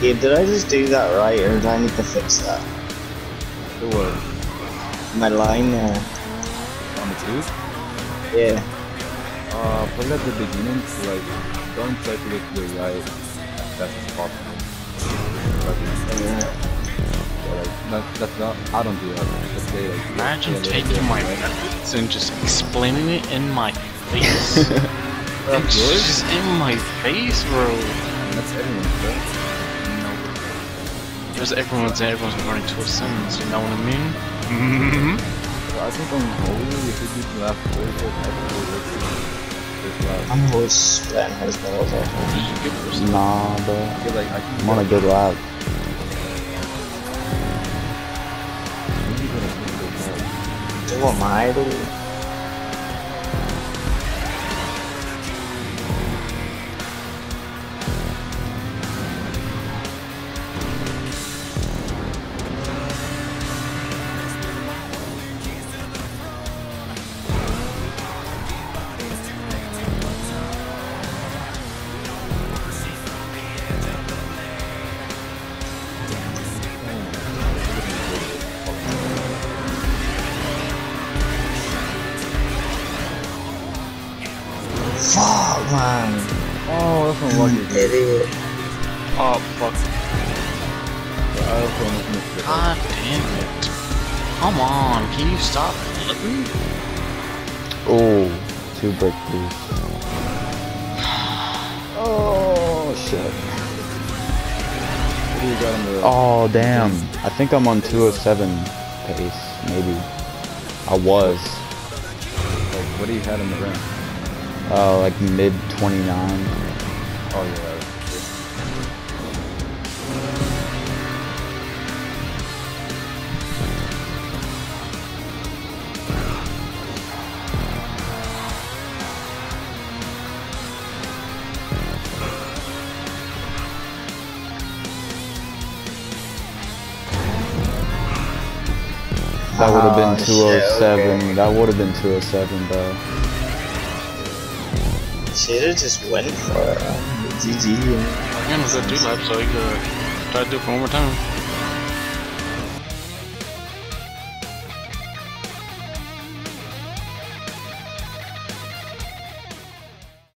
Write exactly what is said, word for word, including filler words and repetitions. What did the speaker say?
Yeah, did I just do that right, or do I need to fix that? The what? My line there. On the tube? Yeah. Uh, probably at the beginning, so like, don't try to get to the right as fast as possible. Yeah. So like, that, that's not, I don't do that. Just say, like, Imagine yeah, taking my right. methods and just explaining it in my face. That's It's good. just in my face, bro. And that's everyone's, right? No. Just everyone's everyone's running to a sentence, you know what I mean? Mm-hmm. I think on Holy, if you do the last four, I'm always splitting his balls off. Nah, bro. I feel like I can I'm on a good lap. Do what my dude? Fuck, man. Oh, that's not lucky. Idiot. Oh fuck. I also almost missed it. God damn it. Come on, can you stop flipping? Oh, two breakthroughs. Oh shit. What do you got on the... Oh damn. I think I'm on two oh seven pace, maybe. I was. Like, what do you had on the ramp? Uh, like mid twenty-nine. Oh yeah. That would have been Oh, two oh seven. shit, okay. That would have been two oh seven, bro. Should've just went for it. G G. I'm gonna go do laps so you could try to do it for one more time.